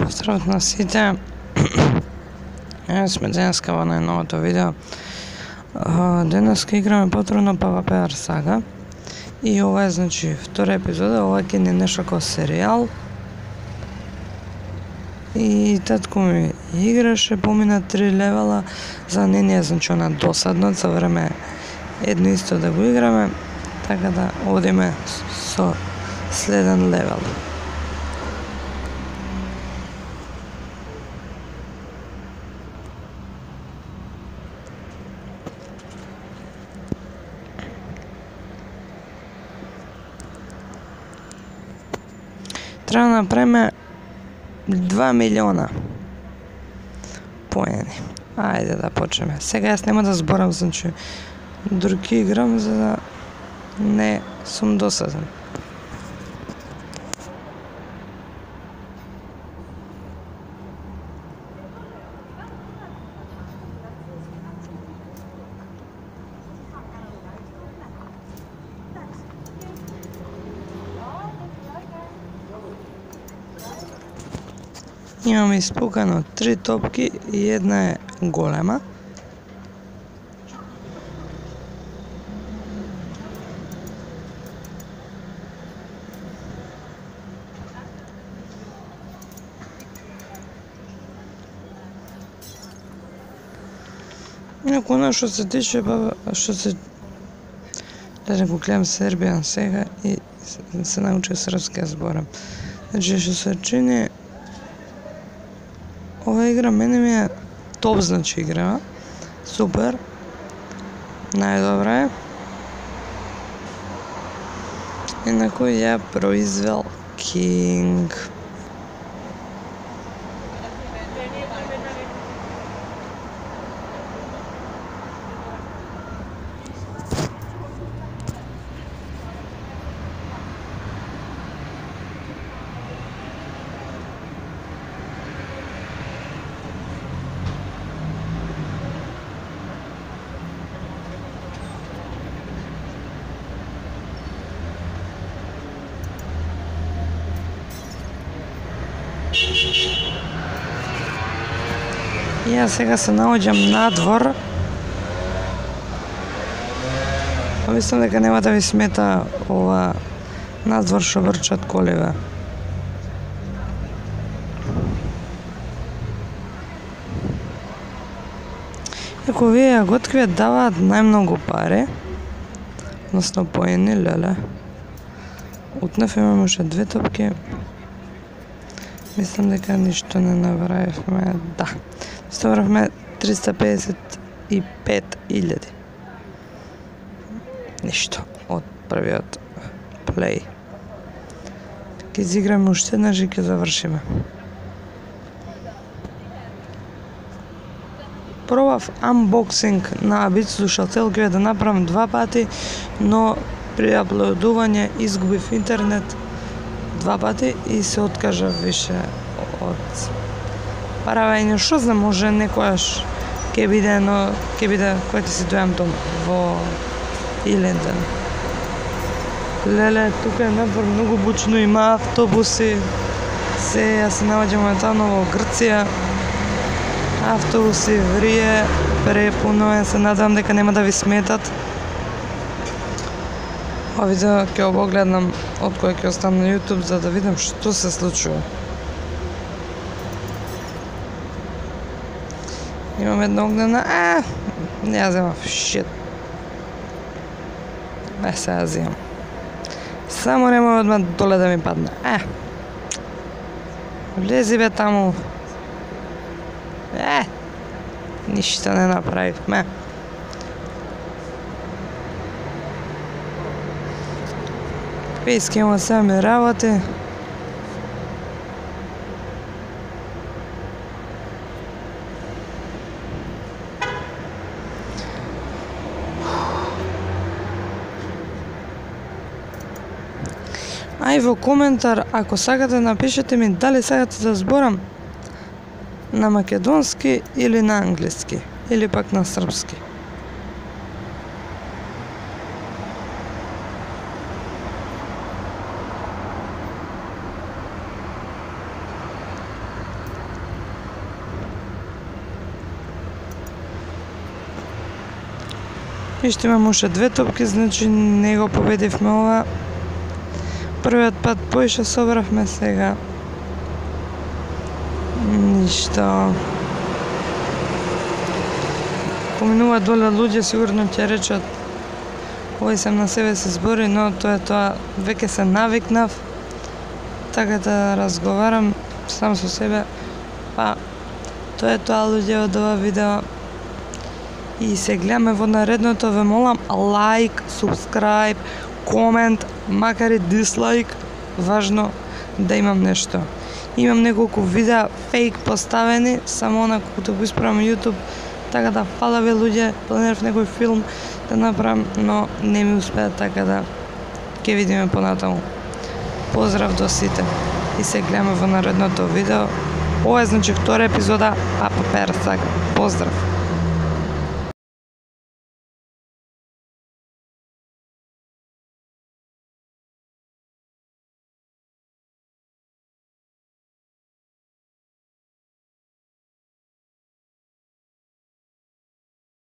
Поздрав на сите. Еве сме денеска во најновото видео. Денеска играме повторно PvP Saga. И ова е, значи, втора епизода. Ова ќе не нешто како серијал. И татко ми играше, помина 3 левела. За не е, значи, она досадно, за време едно исто да го играме. Така да одиме со следен левел. Треба да направиме 2 милиона поени. Ајде да почнеме. Сега јас нема да зборам, значи други играм за да не сум досаден. Имаме испукано 3 топки и една е голема. Инаку она што се тиче, што се... Да го гледам Сербијан сега и се научи српски да зборам. Значи, што се чини... Ова игра мене ми е топ, значи, игра. Супер. Најдобра е. Инаку ја произвел King. Ја сега се наоѓам надвор. Мислам дека нема да ви смета ова надвор што врчат коливе. Ако вие ја готвија даваат најмногу пари, односно поени, леле. Утнав имаме уште 2 топки. Мислам дека ништо не направивме, да. Ставравме 355.000. Ништо од првиот плей. Ке изиграме уште еднаш и ке завршиме. Пробав unboxing на Beats слушател, ќе да направам 2 пати, но при аплодување изгубив интернет 2 пати и се откажав више од правење. Што знам, може некојаш ќе биде, но ќе биде кога ќе си дојам дома во Иленден. Леле, тука е надвор многу бучно, има автобуси. Јас се наоѓам моментално во Грција. Автобуси врие, препуно е, се надевам дека нема да ви сметат. Ова видео ќе го гледам од кога ќе останам на YouTube за да видам што се случува. Имам една огнена, не ја земав, shit. Сега земам. Само немој одма доле да ми падне. Влези бе таму. Ништо не направивме. Фейскема сега ми работи. Ај во коментар, ако сакате, напишете ми дали сакате да зборам на македонски или на англиски, или пак на српски. И што имам уште 2 топки, значи не го победивме ова. Првиот пат поише собравме, сега ништо. Поминува доле луѓе, сигурно ќе речат овој сам на себе се збори, но тоа веќе се навикнав така да разговарам сам со себе. Па тоа луѓе од ова видео и се гледаме во наредното, ве молам лайк, субскрайб, комент, макар и дислайк, важно да имам нешто. Имам неколку видеа фейк поставени, само онако кога го исправам YouTube, така да фала ве луѓе, планирав некој филм да направам, но не ми успеа, така да ќе видиме понатаму. Поздрав до сите и се гледаме во наредното видео. Ова е значи втора епизода Папа Персак. Поздрав!